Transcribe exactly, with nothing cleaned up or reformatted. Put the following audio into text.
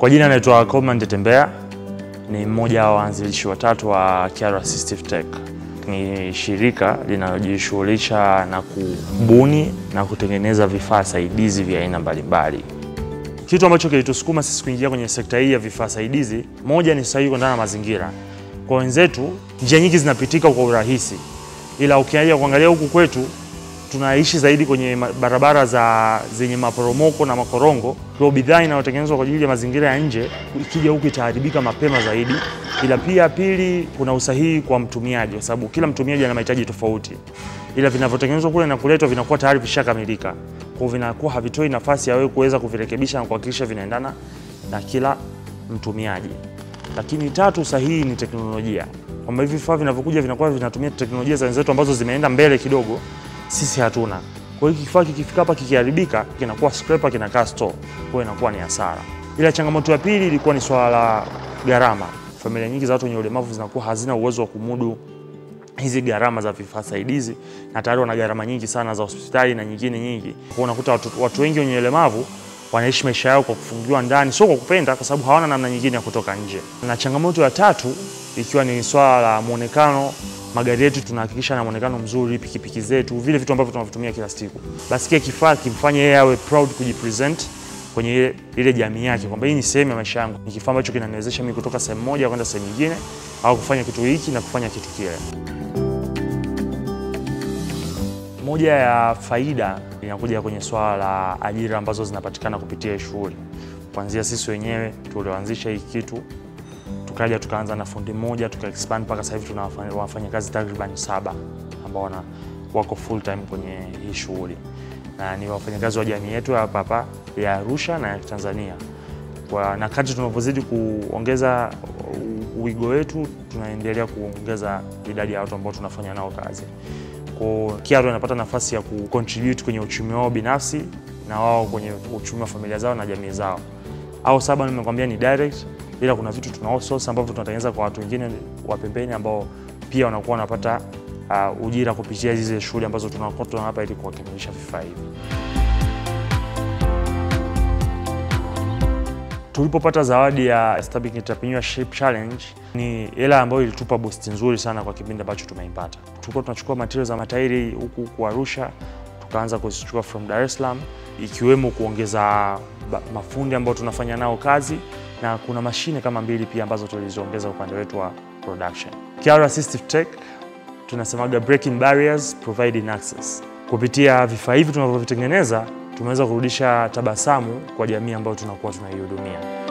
Kwa jina naitwa Coleman Tembea, ni mmoja wa waanzilishi watatu wa Kiaro Assistive Tech. Ni shirika linalojishughulisha na kubuni na kutengeneza vifaa saidizi vya aina mbalimbali. Kitu ambacho kilitusukuma sisi kuingia kwenye sekta hii ya vifaa saidizi, moja ni sahihi kuendana na mazingira. Kwa wenzetu, njia nyingi zinapitika kwa urahisi. Ila ukiangalia kuangalia huku kwetu, tunaishi zaidi kwenye barabara za zenye maporomoko na makorongo. Kwa bidhaa inayotengenezwa kwa ajili ya mazingira ya nje, ikija huku itaharibika mapema zaidi. Ila pia pili, kuna usahihi kwa mtumiaji, kwa sababu kila mtumiaji ana mahitaji tofauti. Ila vinavyotengenezwa kule na kuletwa vinakuwa tayari vishakamilika. Kwa vinakuwa havitoi nafasi ya wewe kuweza kuvirekebisha na kuhakikisha vinaendana na kila mtumiaji. Lakini tatu, sahihi ni teknolojia. Kwamba hivi vifaa vinavyokuja vinakuwa vinatumia teknolojia za wenzetu ambazo zimeenda mbele kidogo, sisi hatuna. Kwa hiyo kifaa kikifika hapa kikiharibika, kinakuwa scraper, kinakaa store. Kwa hiyo inakuwa ni hasara. Ila changamoto ya pili ilikuwa ni swala la gharama. Familia nyingi za watu wenye ulemavu zinakuwa hazina uwezo wa kumudu hizi gharama za vifaa saidizi, na tayari wana gharama nyingi sana za hospitali na nyingine nyingi. Kwa hiyo unakuta watu, watu wengi wenye ulemavu wanaishi maisha yao kwa kufungiwa ndani, sio kwa kupenda, kwa sababu hawana namna nyingine ya kutoka nje. Na changamoto ya tatu ikiwa ni swala la muonekano. Magari yetu tunahakikisha na muonekano mzuri, pikipiki zetu, vile vitu ambavyo tunavitumia kila siku. Basi kile kifaa kimfanye yeye awe proud kujipresent kwenye ile, ile jamii yake, kwamba hii ni sehemu ya maisha yangu. Ni kifaa ambacho kinaniwezesha mimi kutoka sehemu moja kwenda sehemu nyingine, au kufanya kitu hiki na kufanya kitu kile. Moja ya faida inakuja kwenye swala la ajira ambazo zinapatikana kupitia shughuli. Kuanzia sisi wenyewe tulioanzisha hii kitu, tukaja tukaanza na fundi mmoja, tuka expand mpaka sasa hivi tuna wafanyakazi takriban saba ambao wana wako full time kwenye hii shughuli. Na ni wafanyakazi wa jamii yetu hapa hapa ya Arusha na ya Tanzania. Kwa na kadri tunapozidi kuongeza uwigo wetu, tunaendelea kuongeza idadi ya watu ambao tunafanya nao kazi. Kwa Kiaro inapata nafasi ya kucontribute kwenye uchumi wao binafsi na wao kwenye uchumi wa familia zao na jamii zao. Au saba nimekwambia ni direct, ila kuna vitu tuna outsource ambavyo tunatengeneza kwa watu wengine wa pembeni ambao pia wanakuwa wanapata uh, ujira kupitia hizo shughuli ambazo tunakuwa tunawapa ili kuhakikisha vifaa hivi. Tulipopata zawadi ya Stanbic Entrepreneurship Challenge, ni hela ambayo ilitupa boost nzuri sana kwa kipindi ambacho tumeipata. Tulikuwa tunachukua materials za matairi huku kwa Arusha, tukaanza kuzichukua from Dar es Salaam, ikiwemo kuongeza mafundi ambao tunafanya nao kazi, na kuna mashine kama mbili pia ambazo tuliziongeza upande wetu wa production. Kiaro Assistive Tech tunasemaga breaking barriers, providing access. Kupitia vifaa hivi tunavyovitengeneza, tumeweza kurudisha tabasamu kwa jamii ambayo tunakuwa tunaihudumia.